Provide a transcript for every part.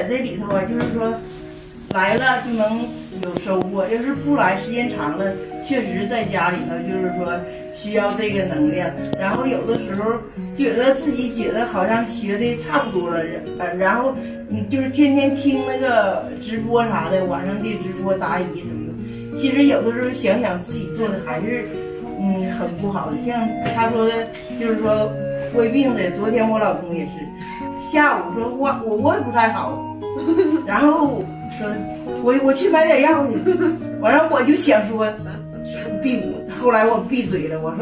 这里头啊，就是说来了就能有收获，要是不来时间长了，确实在家里头就是说需要这个能量。然后有的时候觉得自己觉得好像学的差不多了，然后就是天天听那个直播啥的，晚上的直播答疑什么的。其实有的时候想想自己做的还是很不好的。像他说的，就是说胃病的，昨天我老公也是，下午说我胃不太好，然后说我去买点药去，完了我就想说闭鼓，后来我闭嘴了，我说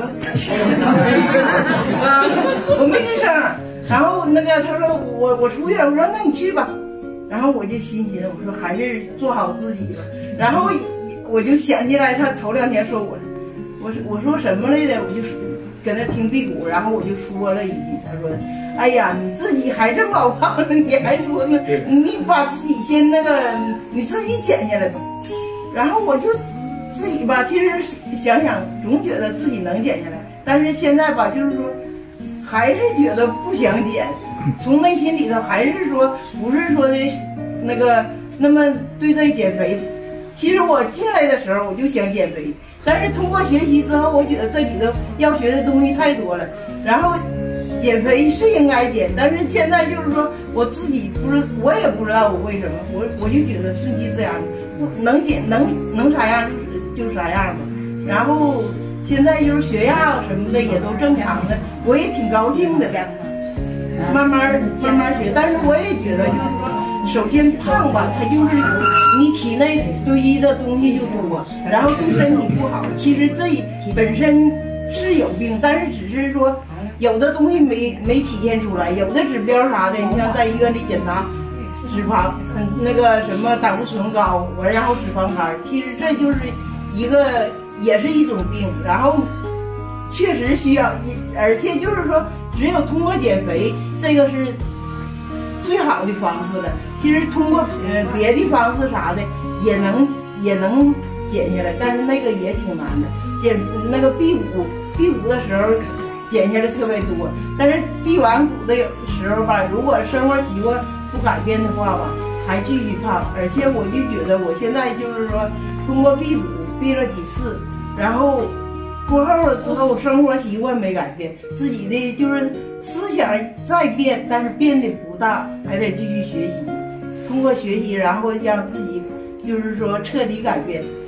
我没吱声。然后那个他说我出去了，我说那你去吧。然后我就心寻思，我说还是做好自己吧。然后我就想起来他头2天说我说什么来着，我就搁那听辟谷，然后我就说了一句，他说哎呀，你自己还这么老胖了，你还说呢，你把自己先那个你自己减下来吧。然后我就自己吧，其实想想总觉得自己能减下来，但是现在吧，就是说还是觉得不想减，从内心里头还是说不是说的那个那么对这减肥。其实我进来的时候我就想减肥，但是通过学习之后，我觉得这里头要学的东西太多了。然后减肥是应该减，但是现在就是说我自己我也不知道我为什么，我就觉得顺其自然，不能减能啥样就啥样吧。然后现在就是血压什么的也都正常的，我也挺高兴的，慢慢学。但是我也觉得就是说，首先胖吧，它就是你体内堆积的东西就多，然后对身体不好。其实这本身是有病，但是只是说有的东西没体现出来，有的指标啥的，你像在医院里检查脂肪那个什么胆固醇高，然后脂肪肝，其实这就是也是一种病。然后确实需要，而且就是说只有通过减肥，这个是最好的方式了。其实通过别的方式啥的也能减下来，但是那个也挺难的。那个辟谷的时候减下来特别多，但是辟完谷的时候吧，如果生活习惯不改变的话吧，还继续胖。而且我就觉得我现在就是说通过辟谷辟了几次，然后过后了之后，生活习惯没改变，自己的就是思想在变，但是变得不大，还得继续学习，通过学习，然后让自己就是说彻底改变。